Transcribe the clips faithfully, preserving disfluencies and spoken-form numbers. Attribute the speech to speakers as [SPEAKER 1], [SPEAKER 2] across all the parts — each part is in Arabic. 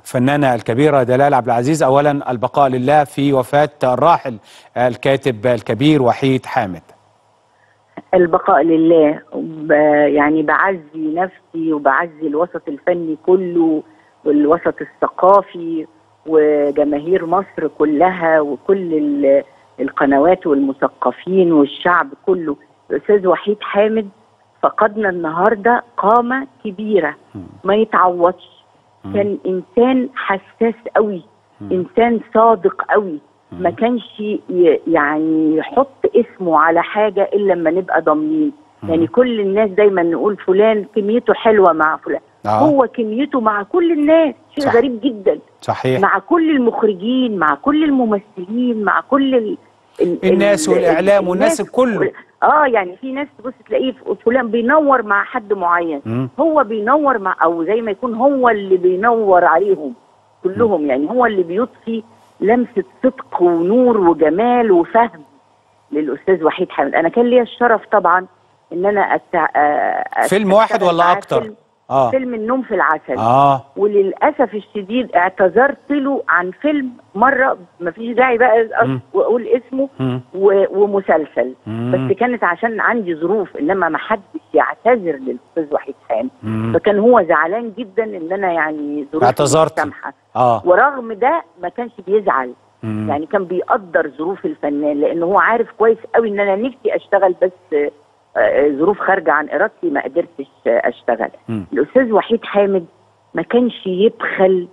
[SPEAKER 1] الفنانة الكبيرة دلال عبد العزيز، أولا البقاء لله في وفاة الراحل الكاتب الكبير وحيد حامد.
[SPEAKER 2] البقاء لله. يعني بعزي نفسي وبعزي الوسط الفني كله والوسط الثقافي وجماهير مصر كلها وكل القنوات والمثقفين والشعب كله. الأستاذ وحيد حامد فقدنا النهارده قامة كبيرة ما يتعوضش. كان إنسان حساس قوي، إنسان صادق قوي، ما كانش يعني يحط اسمه على حاجة إلا لما نبقى ضامنين. يعني كل الناس دايما نقول فلان كميته حلوة مع فلان، آه. هو كميته مع كل الناس شيء صح. غريب جدا.
[SPEAKER 1] صحيح.
[SPEAKER 2] مع كل المخرجين، مع كل الممثلين، مع كل ال
[SPEAKER 1] ال الناس ال والإعلام والناس الكل.
[SPEAKER 2] اه يعني في ناس تبص تلاقيه فلان بينور مع حد معين، م. هو بينور مع، او زي ما يكون هو اللي بينور عليهم كلهم، م. يعني هو اللي بيضفي لمسة صدق ونور وجمال وفهم للأستاذ وحيد حامد. أنا كان لي الشرف طبعا إن أنا أتع...
[SPEAKER 1] فيلم واحد ولا أكتر؟
[SPEAKER 2] فيلم, آه. فيلم النوم في العسل.
[SPEAKER 1] آه.
[SPEAKER 2] وللأسف الشديد اعتذرت له عن فيلم مرة، مفيش داعي بقى وأقول اسمه، و... ومسلسل، مم. بس كانت عشان عندي ظروف، إنما ما حدش يعتذر للأستاذ وحيد حامد، فكان هو زعلان جدا إن أنا يعني ظروفي مش سامحة.
[SPEAKER 1] آه.
[SPEAKER 2] ورغم ده ما كانش بيزعل، مم. يعني كان بيقدر ظروف الفنان، لأنه هو عارف كويس قوي إن أنا نفسي أشتغل، بس ظروف خارجة عن إرادتي ما قدرتش أشتغل. مم. الأستاذ وحيد حامد ما كانش يبخل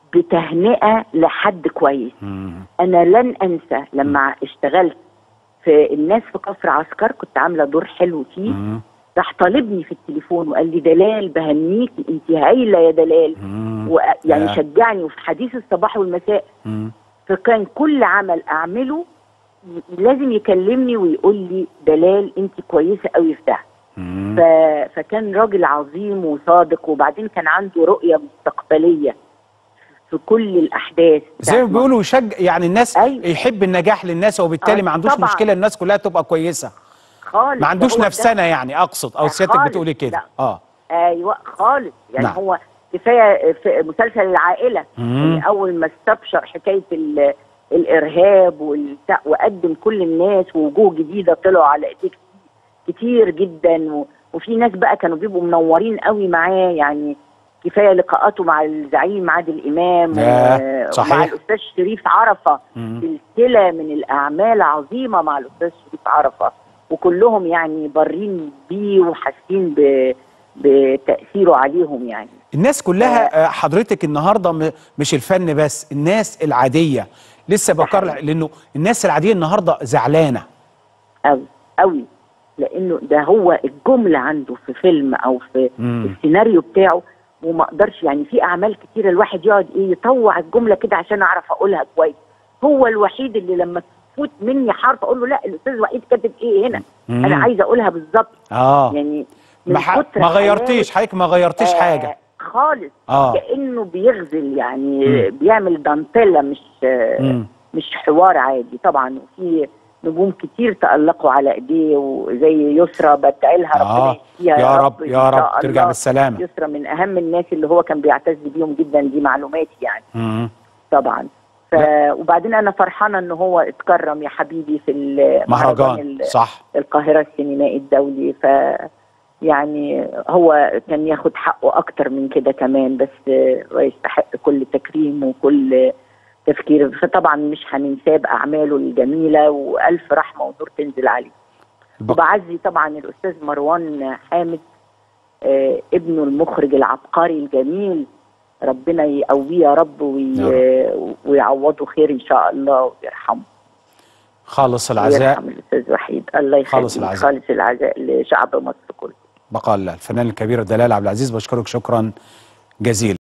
[SPEAKER 2] بتهنئة لحد كويس. مم. أنا لن أنسى لما مم. اشتغلت في الناس في كفر عسكر، كنت عاملة دور حلو فيه، مم. راح طالبني في التليفون وقال لي دلال بهنيكي انت هايلة يا دلال، ويعني شجعني، وفي حديث الصباح والمساء. مم. فكان كل عمل أعمله لازم يكلمني ويقول لي دلال انت كويسه قوي في ده. ف... فكان راجل عظيم وصادق، وبعدين كان عنده رؤيه مستقبليه في كل الاحداث
[SPEAKER 1] زي ما بيقولوا يشجع، يعني الناس أيوة. يحب النجاح للناس، وبالتالي آه ما عندوش طبعًا. مشكله الناس كلها تبقى كويسه
[SPEAKER 2] خالص،
[SPEAKER 1] ما عندوش نفسنا يعني اقصد، او سيادتك بتقولي كده. اه
[SPEAKER 2] ايوه خالص، يعني نعم. هو كفايه في مسلسل العائله، يعني اول ما استبشر حكايه ال الارهاب والبتاع، وقدم كل الناس ووجوه جديده طلعوا على ايديه كتير جدا، و... وفي ناس بقى كانوا بيبقوا منورين قوي معاه، يعني كفايه لقاءاته مع الزعيم عادل امام و... ومع الاستاذ شريف عرفه، سلسله من الاعمال عظيمه مع الاستاذ شريف عرفه، وكلهم يعني بارين بيه وحاسين ب... بتاثيره عليهم. يعني
[SPEAKER 1] الناس كلها آه حضرتك النهارده مش الفن بس، الناس العاديه لسه بكر، لانه الناس العاديه النهارده زعلانه
[SPEAKER 2] قوي قوي، لانه ده هو الجمله عنده في فيلم او في مم. السيناريو بتاعه، وما اقدرش يعني في اعمال كتيره الواحد يقعد ايه يطوع الجمله كده عشان اعرف اقولها كويس. هو الوحيد اللي لما تفوت مني حرف اقول له لا الاستاذ وحيد كاتب ايه هنا، مم. انا عايزه اقولها بالظبط.
[SPEAKER 1] اه
[SPEAKER 2] يعني
[SPEAKER 1] ما, ما غيرتيش حضرتك، ما غيرتيش آه حاجه
[SPEAKER 2] خالص.
[SPEAKER 1] آه.
[SPEAKER 2] كأنه بيغزل يعني، مم. بيعمل دانتيلا، مش مم. مش حوار عادي. طبعا وفي نجوم كتير تألقوا على ايديه، وزي يسرى بدعيلها
[SPEAKER 1] آه.
[SPEAKER 2] ربنا يشفيها
[SPEAKER 1] يا رب يا رب ترجع بالسلامه.
[SPEAKER 2] يسرى من اهم الناس اللي هو كان بيعتز بيهم جدا، دي معلوماتي يعني. مم. طبعا ف... وبعدين انا فرحانه ان هو اتكرم يا حبيبي في
[SPEAKER 1] المهرجان صح
[SPEAKER 2] القاهره السينمائي الدولي، ف يعني هو كان ياخد حقه اكتر من كده كمان، بس ويستحق كل تكريم وكل تفكير. فطبعا مش هننساه باعماله الجميله، والف رحمه ونور تنزل عليه. وبعزي طبعا الاستاذ مروان حامد، آه ابنه المخرج العبقري الجميل، ربنا يقويه يا رب وي... ويعوضه خير ان شاء الله ويرحمه.
[SPEAKER 1] خالص العزاء
[SPEAKER 2] يرحم الاستاذ وحيد، الله يخليك. خالص العزاء خالص العزاء لشعب مصر كله.
[SPEAKER 1] بقى الفنان الكبير دلال عبد العزيز، بشكرك شكرا جزيلا.